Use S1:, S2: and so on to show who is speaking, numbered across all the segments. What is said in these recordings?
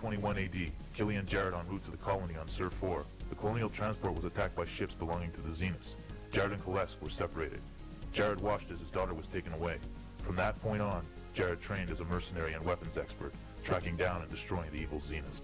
S1: 3021 AD, Killy and Jared en route to the colony on Sur 4. The colonial transport was attacked by ships belonging to the Zeniths. Jared and Kalesk were separated. Jared watched as his daughter was taken away. From that point on, Jared trained as a mercenary and weapons expert, tracking down and destroying the evil Zeniths.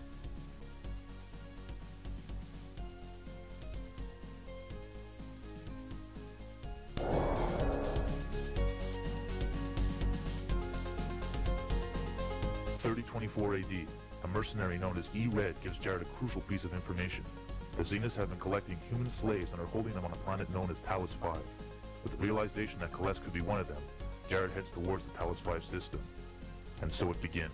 S1: AD, a mercenary known as E-Red gives Jared a crucial piece of information. The Zeniths have been collecting human slaves and are holding them on a planet known as Talos 5. With the realization that Kalesk could be one of them, Jared heads towards the Talos 5 system. And so it begins.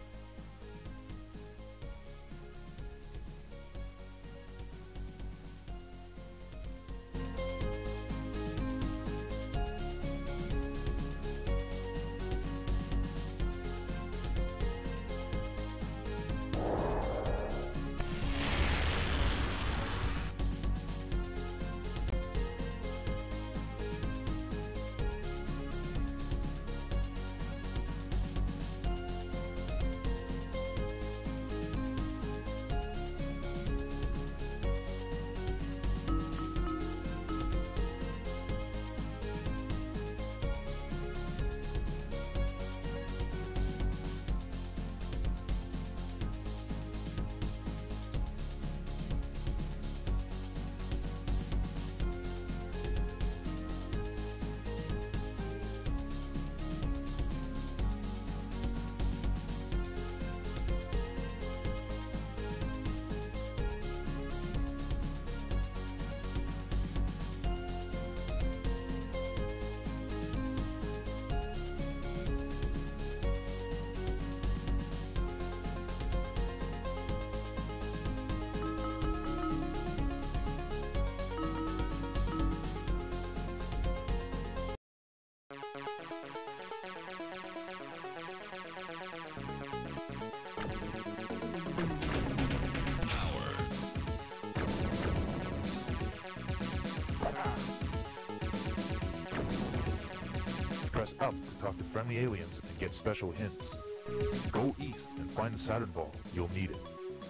S1: Press up to talk to friendly aliens and get special hints. Go east and find the Saturn Ball. You'll need it.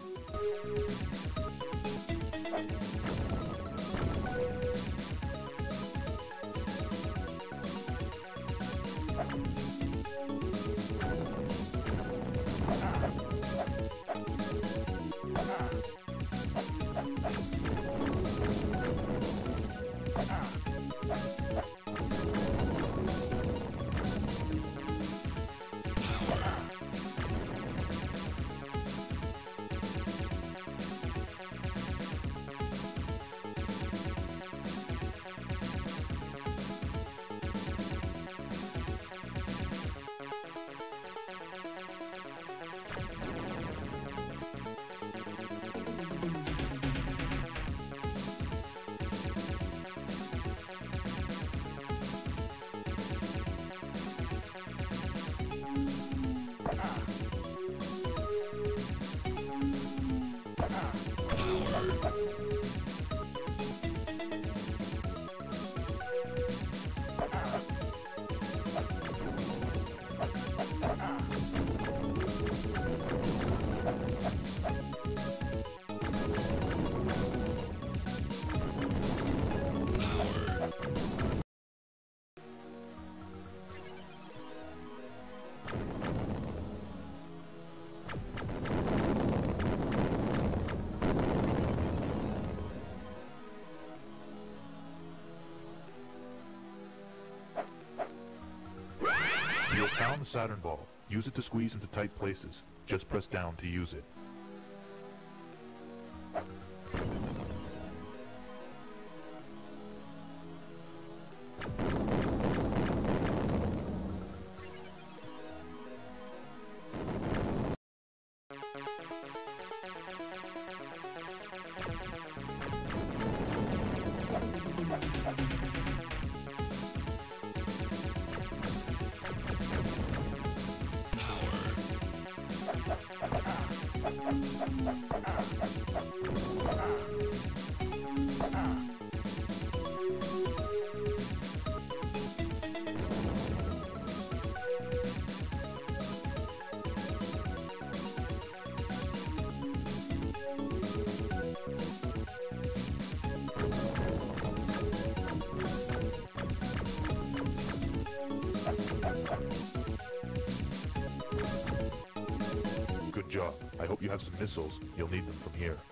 S1: You have found the Saturn Ball. Use it to squeeze into tight places. Just press down to use it. Good job. I hope you have some missiles. You'll need them from here.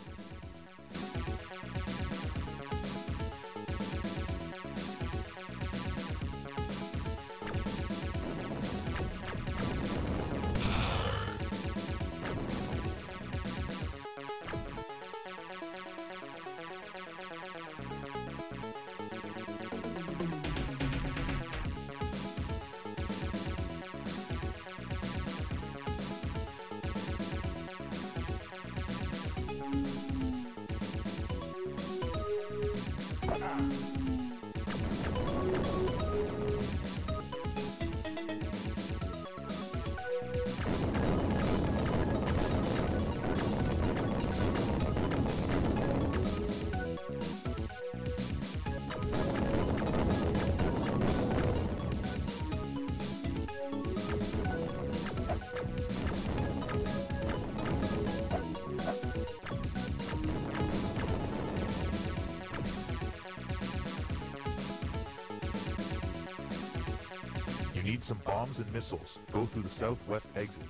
S1: You need some bombs and missiles. Go through the southwest exit.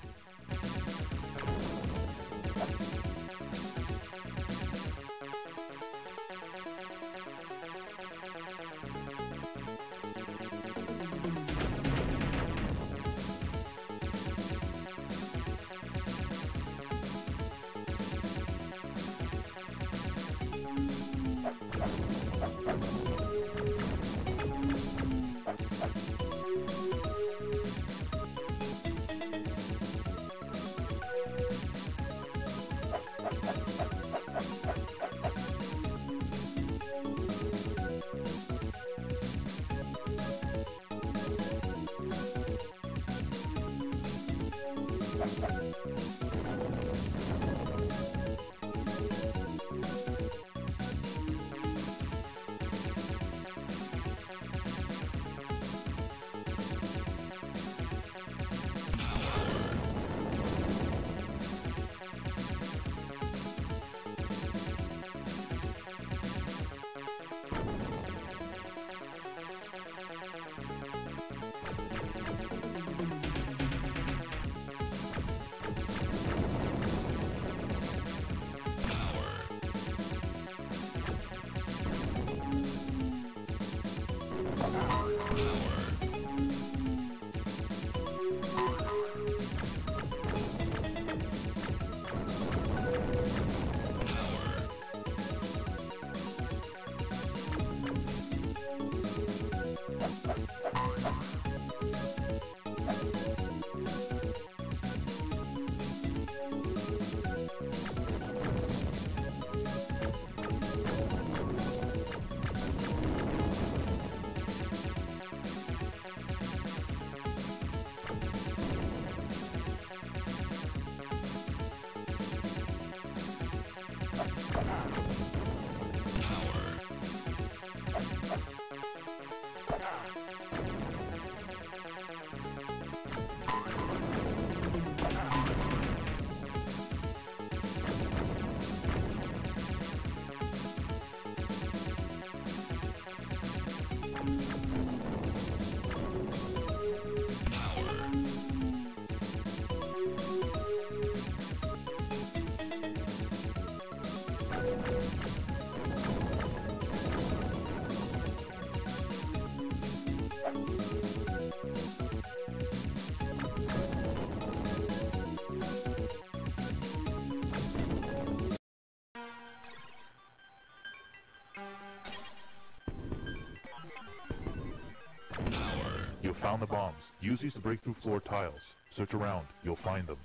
S1: You found the bombs. Use these to break through floor tiles. Search around. You'll find them.